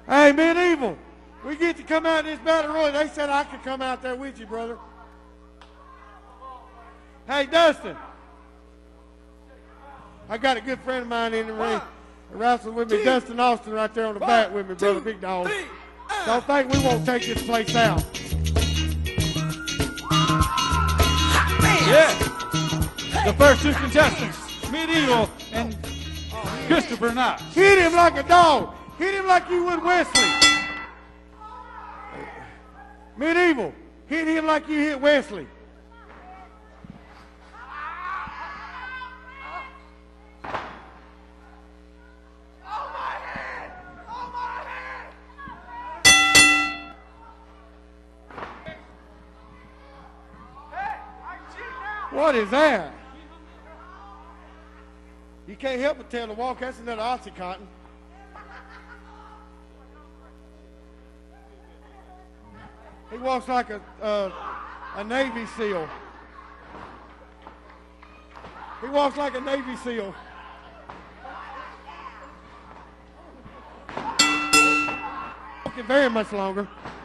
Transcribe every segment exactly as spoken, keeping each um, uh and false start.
Hey, Medieval, we get to come out in this battle royal. They said I could come out there with you, brother. Hey, Dustin. I got a good friend of mine in the ring. Wrestling with me, two, Dustin Austin, right there on the one, back with me, brother, two, big dog. Three, uh, Don't think we won't take this place out. Yeah. The first two contestants, Medieval and Christopher Knox. Hit him like a dog. Hit him like you would Wesley. Medieval, hit him like you hit Wesley. What is that? You can't help but tell the walk. That's another Oxycontin. He walks like a uh, a Navy SEAL. He walks like a Navy SEAL. Walking very much longer.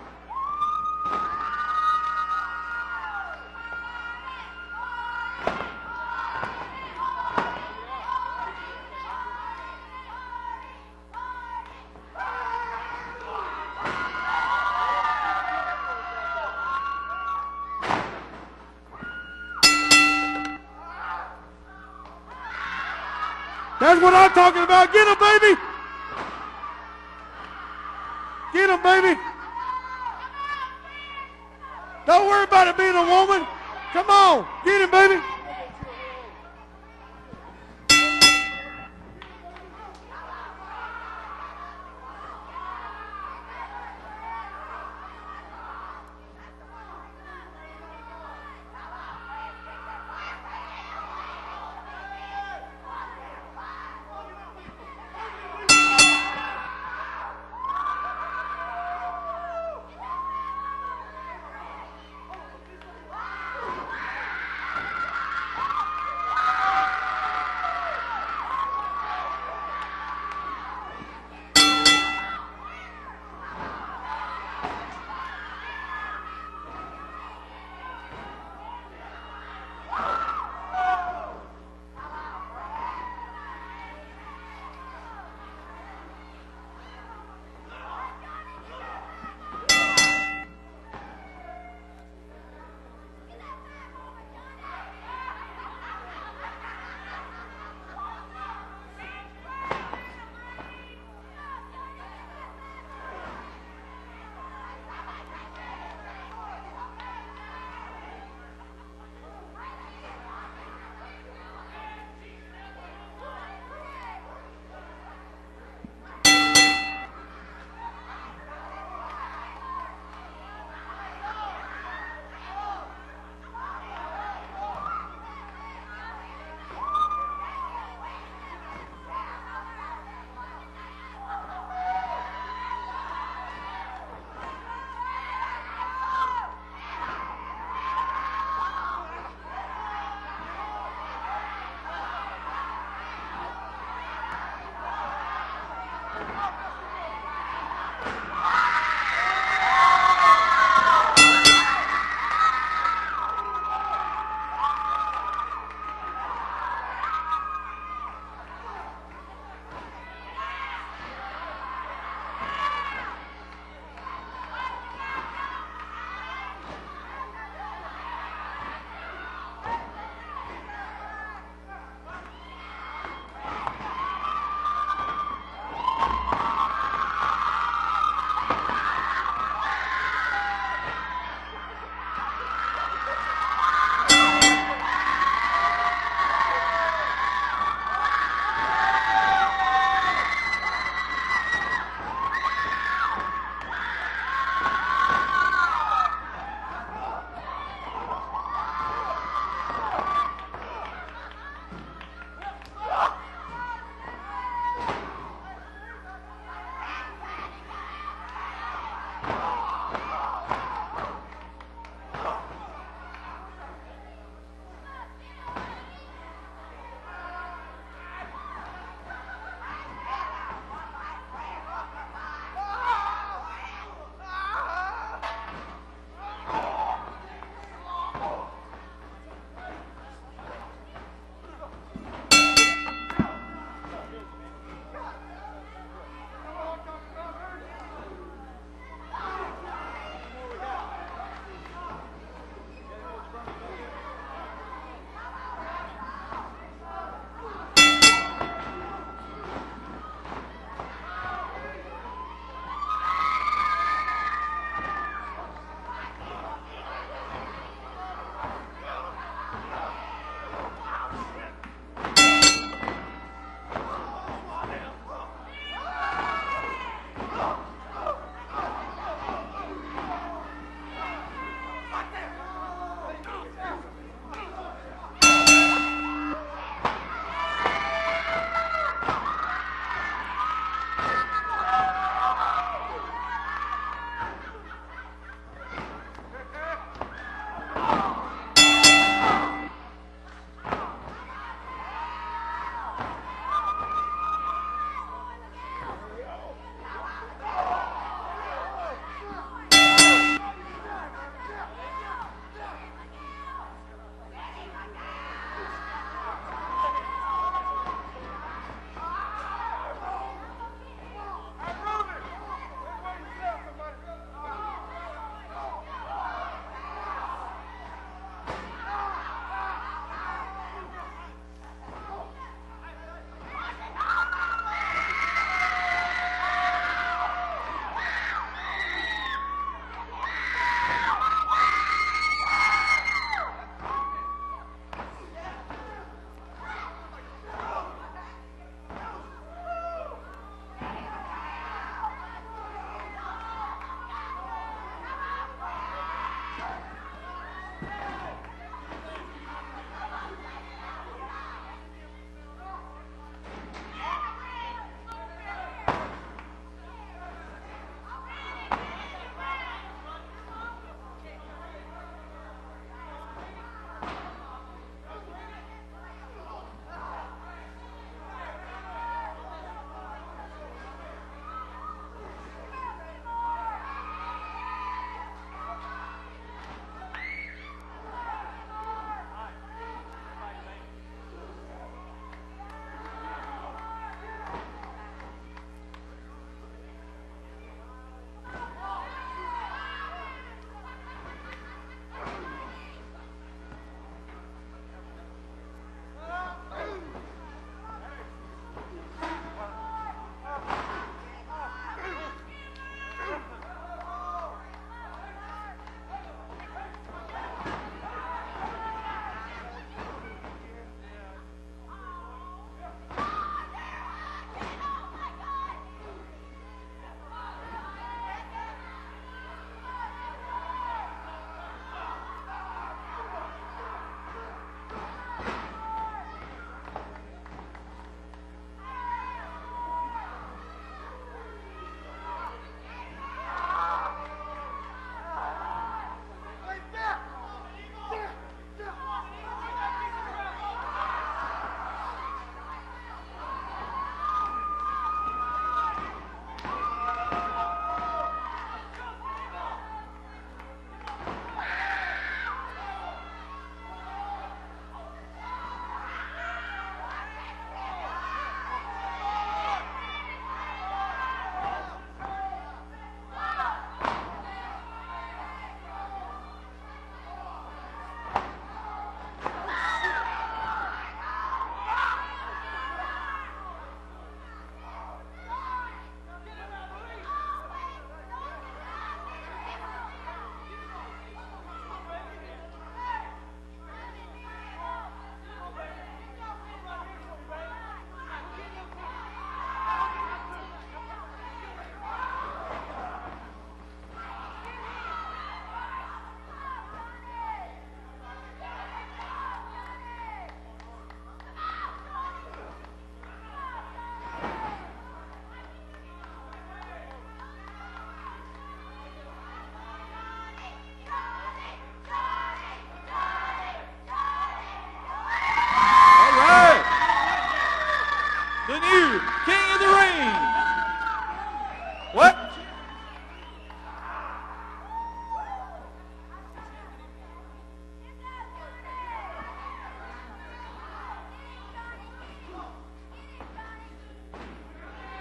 That's what I'm talking about. Get him, baby. Get him, baby. Don't worry about it being a woman. Come on. Get him, baby.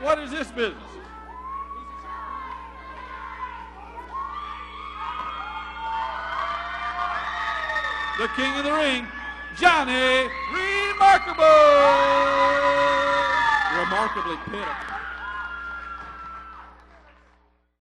What is this business? The king of the ring, Johnny Remarkable. Remarkably pitiful.